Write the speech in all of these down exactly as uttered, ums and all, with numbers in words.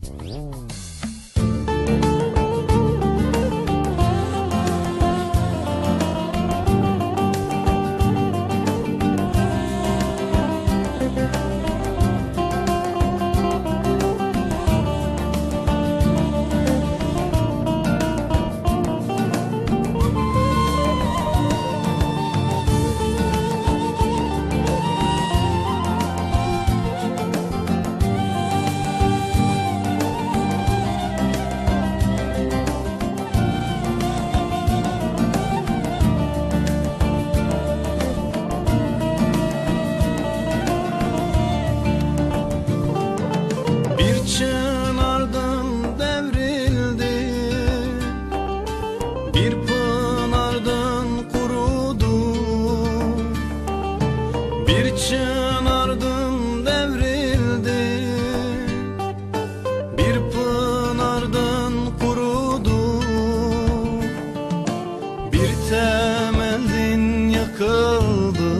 Çınardan devrildi, bir pınardan kurudu. Bir çınardan devrildi, bir pınardan kurudu. Bir temelin yakıldı.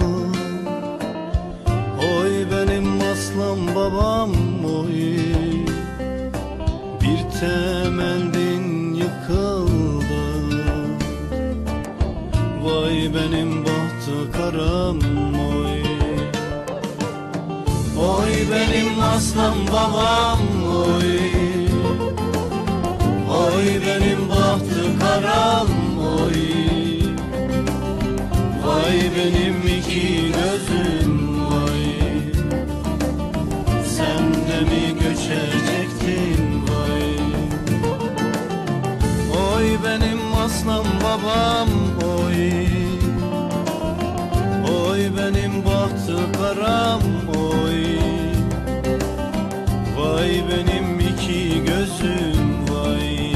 Oy benim aslan babam oy, bir temeldin yıkıldı. Vay benim bahtı karam oy. Oy benim aslan babam oy, oy benim bahtı karam oy. Vay benim iki gözüm vay, sen de mi göçecektin vay. Oy benim aslan babam oy, oy benim bahtı karam oy. Vay benim iki gözüm vay,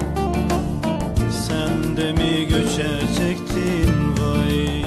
sen de mi göçecektin vay.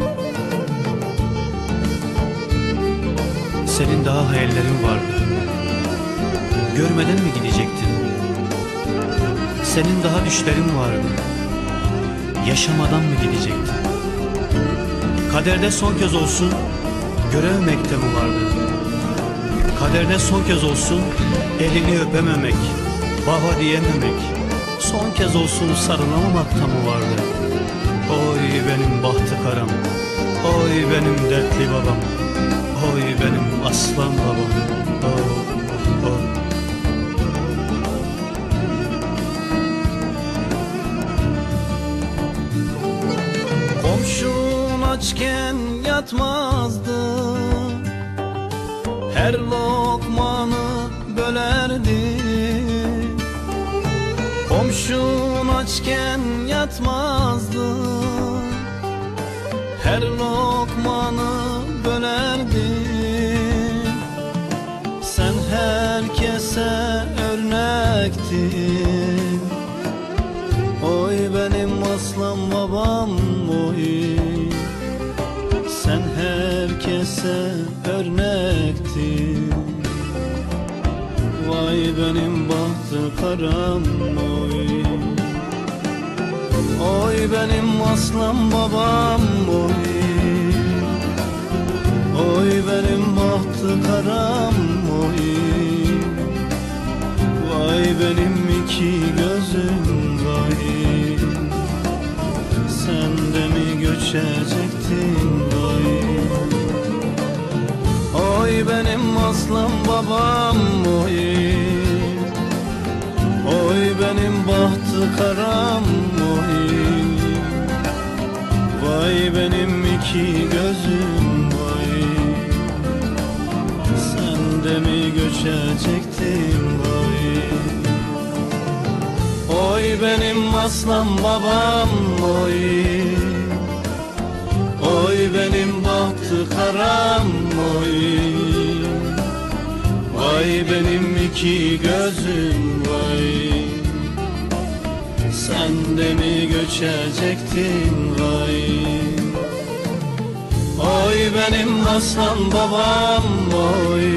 Senin daha hayallerin vardı, görmeden mi gidecektin? Senin daha düşlerin vardı, yaşamadan mı gidecektin? Kaderde son kez olsun görev mektebi vardı. Kaderde son kez olsun elini öpememek, baba diyememek, son kez olsun sarılamamakta mı vardı? Oy benim bahtı karam, oy benim dertli babam, oy benim aslan babam, oh, oh. Komşun açken yatmazdı, her lokmanı bölerdi. Komşun açken yatmazdı, her lokmanı bölerdi. Sen herkese örnektin, oy benim aslan babam oy. Sen herkese örnektin, vay benim bahtı karam oy. Oy benim aslan babam oy, oy benim bahtı karam oy. Vay benim iki gözüm vay, sen de mi göçecektin vay. Oy benim aslan babam oy, oy benim bahtı karam oy. Vay benim iki gözüm vay, sen de mi göçecektin vay. Oy benim aslan babam oy, oy benim bahtı karam oy. Vay benim iki gözüm vay, sen de mi göçecektin vay. Oy benim aslan babam oy,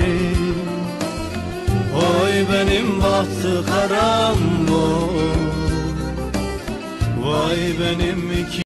oy benim bahtı karam oy. Vay benim iki